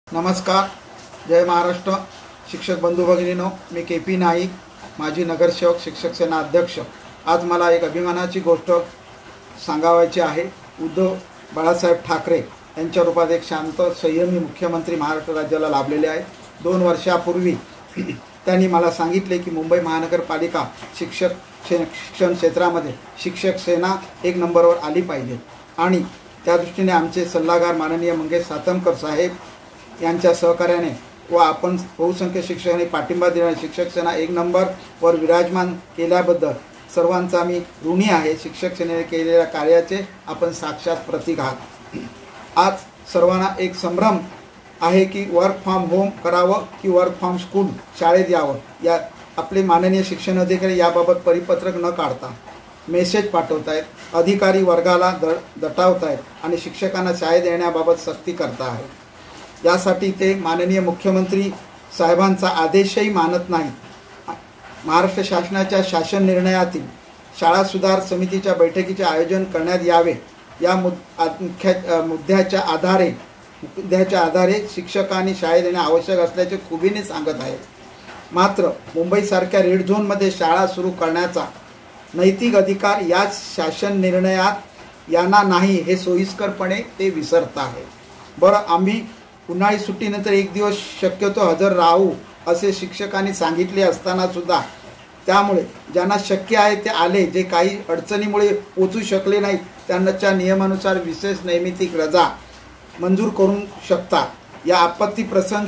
नमस्कार, जय महाराष्ट्र. शिक्षक बंधू भगिनीनो, मी के.पी. नाईक, माजी नगरसेवक, शिक्षक सेना अध्यक्ष. आज मला एक अभिमानाची गोष्ट सांगावायची आहे. उद्धव बाळासाहेब ठाकरे यांच्या रूपात एक शांत संयमी मुख्यमंत्री महाराष्ट्र राज्याला लाभलेले आहेत. 2 वर्षापूर्वी त्यांनी मला सांगितले की मुंबई महानगरपालिका शिक्षण क्षेत्रामध्ये शिक्षक सेना 1 नंबरवर आली पाहिजे आणि त्या दृष्टीने आमचे सल्लागार माननीय मंगेश सातमकर साहेब यांच्या सहकार्याने व आपण बहुसंख्य शिक्षकांनी पाठिंबा दिल्याने शिक्षक सेना 1 नंबरवर विराजमान केल्याबद्दल सर्वांचा मी ऋणी आहे. शिक्षक सेनेने केलेल्या कार्याचे आपण साक्षात प्रतीक आहात. आज सर्वांना एक संभ्रम आहे की वर्क फ्रॉम होम करावं की वर्क फ्रॉम स्कूल शाळेत यावं. या आपले माननीय शिक्षण अधिकारी याबाबत परिपत्रक न काढता मेसेज पाठवत आहेत, अधिकारी वर्गाला दटावत आहेत आणि शिक्षकांना शाळेत येण्याबाबत सक्ती करता आहेत. यासाठी ते माननीय मुख्यमंत्री साहेबांचा आदेशही मानत नाही. महाराष्ट्र शासनाच्या शासन निर्णयातील शाळा सुधार समितीच्या बैठकीचे आयोजन करण्यात यावे या मुद्द्याच्या आधारे शिक्षकांनी शाळेत येणे आवश्यक असल्याचे खुबीने सांगत आहेत. मात्र मुंबईसारख्या रेड झोनमध्ये शाळा सुरू करण्याचा नैतिक अधिकार या शासन निर्णयात यांना नाही हे सोयीस्करपणे ते विसरत आहे. बरं, आम्ही उन्हाळी सुट्टीनंतर 1 दिवस शक्यतो हजर राहू असे शिक्षकांनी सांगितले असताना सुद्धा त्यामुळे ज्यांना शक्य आहे ते आले, जे काही अडचणीमुळे पोचू शकले नाहीत त्यांच्या नियमानुसार विशेष नैमित्तिक रजा मंजूर करू शकतात. या आपत्ती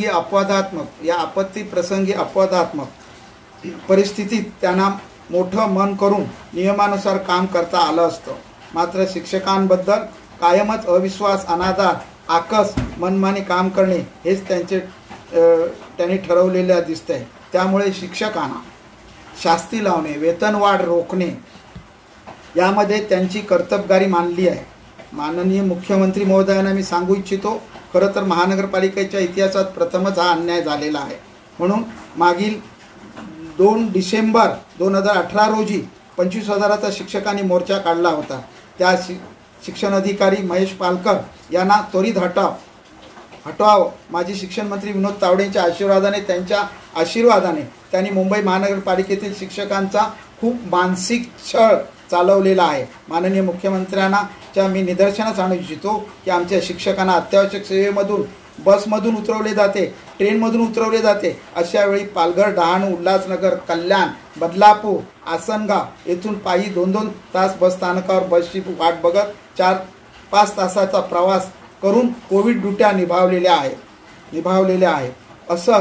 प्रसंगी अपवादात्मक परिस्थितीत त्यांना मोठं मन करून नियमानुसार काम करता आलं असतं. मात्र शिक्षकांबद्दल कायमच अविश्वास, अनादर, आकस, मनमानी काम करणे हेच त्यांनी ठरवलेले दिसतंय. त्यामुळे शिक्षकांना शास्ती लावणे, वेतनवाढ रोखणे यामध्ये त्यांची कर्तबगारी मानली आहे. माननीय मुख्यमंत्री महोदयांना मी सांगू इच्छितो, खरं तर महानगरपालिकेच्या इतिहासात प्रथमच हा अन्याय झालेला आहे. म्हणून मागील 2 डिसेंबर 2018 रोजी 25,000चा शिक्षकांनी मोर्चा काढला होता. त्या शिक्षण अधिकारी महेश पालकर यांना त्वरित हटवावं. माजी शिक्षण मंत्री विनोद तावडेंच्या त्यांच्या आशीर्वादाने त्यांनी मुंबई महानगरपालिकेतील शिक्षकांचा खूप मानसिक छळ चालवलेला आहे. माननीय मुख्यमंत्र्यांना मी निदर्शनास आणू इच्छितो की आमच्या शिक्षकांना अत्यावश्यक सेवेमधून बसमधून उतरवले जाते, ट्रेनमधून उतरवले जाते. अशा वेळी पालघर, डहाणू, उल्हासनगर, कल्याण, बदलापूर, आसनगाव येथून पायी 2-2 तास बस स्थानकावर बसची वाट बघत 4-5 तासाचा प्रवास करून कोविड ड्युट्या निभावलेल्या आहेत. असं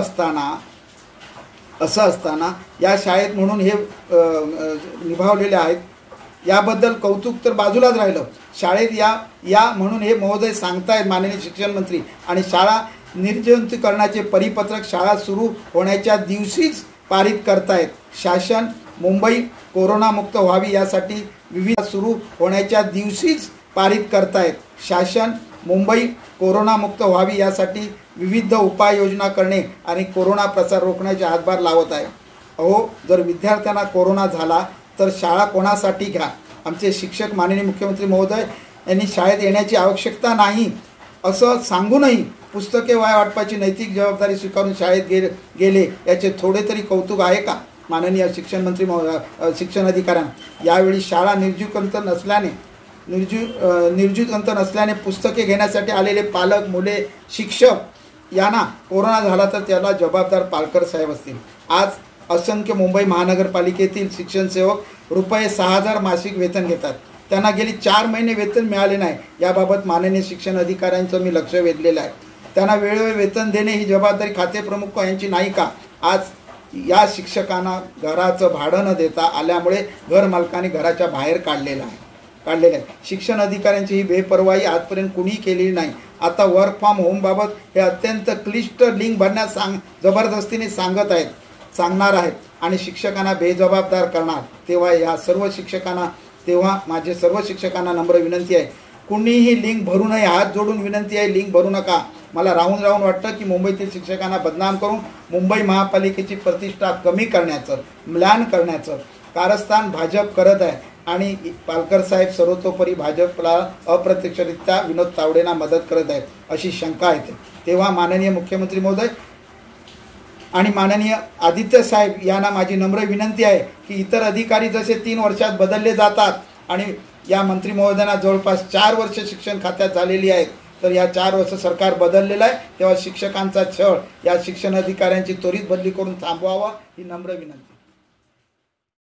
असताना या शाळेत म्हणून हे निभावलेले आहेत याबद्दल कौतुक तर बाजूलाच राहिलं. शाळेत या म्हणून हे महोदय सांगतायत माननीय शिक्षण मंत्री, आणि शाळा निर्जंतुकीकरणाचे परिपत्रक शाळा सुरू होण्याच्या दिवशीच पारित करतायत. शासन मुंबई कोरोनामुक्त व्हावी यासाठी विविध उपाययोजना करणे आणि कोरोना प्रसार रोखण्याचे हातभार लावत आहे. जर विद्यार्थ्यांना कोरोना झाला तर शाळा कोणासाठी घ्या. आमचे शिक्षक माननीय मुख्यमंत्री महोदय यांनी शाळेत येण्याची आवश्यकता नाही असं सांगूनही पुस्तके वाया वाटपाची नैतिक जबाबदारी स्वीकारून शाळेत गेले याचे थोडे तरी कौतुक आहे का माननीय शिक्षण मंत्री शिक्षण अधिकाऱ्यांना? यावेळी शाळा निर्जूत नसल्याने पुस्तके घेण्यासाठी आलेले पालक, मुले, शिक्षक यांना कोरोना झाला तर त्याला जबाबदार पालकर साहेब असतील. आज असंख्य मुंबई महानगरपालिकेतील शिक्षण सेवक रुपये 6,000 मासिक वेतन घेतात. त्यांना गेली 4 महिने वेतन मिळाले नाही. याबाबत माननीय शिक्षण अधिकाऱ्यांचं मी लक्ष वेधलेलं आहे. त्यांना वेळोवेळी वेतन देणे ही जबाबदारी खाते प्रमुख यांची नाही का? आज या शिक्षकांना घराचं भाडं न देता आल्यामुळे घर मालकांनी घराच्या बाहेर काढलेलं आहे. शिक्षण अधिकाऱ्यांची ही बेपर्वाई आजपर्यंत कुणीही केलेली नाही. आता वर्क फ्रॉम होमबाबत हे अत्यंत क्लिष्ट लिंक भरण्यास जबरदस्तीने सांगणार आहेत आणि शिक्षकांना बेजबाबदार करणार. तेव्हा माझे सर्व शिक्षकांना नम्र विनंती आहे, कुणीही लिंक भरू नये. हात जोडून विनंती आहे, लिंक भरू नका. मला राहून वाटतं की मुंबईतील शिक्षकांना बदनाम करून मुंबई महापालिकेची प्रतिष्ठा कमी करण्याचं, म्लान करण्याचं कारस्थान भाजप करत आहे. आणि पालकर साहेब सर्वतोपरी भाजपला अप्रत्यक्षरित्या विनोद तावडेंना मदत करत आहेत अशी शंका येते। तेव्हा माननीय मुख्यमंत्री महोदय आणि माननीय आदित्य साहेब यांना माझी नम्र विनंती आहे की इतर अधिकारी जसे 3 वर्षात बदलले जातात आणि या मंत्री महोदयांना जवळपास 4 वर्ष शिक्षण खात्यात झालेली आहेत, तर या 4 वर्ष सरकार बदललेलं आहे, तेव्हा शिक्षकांचा छळ या शिक्षण अधिकाऱ्यांची त्वरित बदली करून थांबवावा ही नम्र विनंती।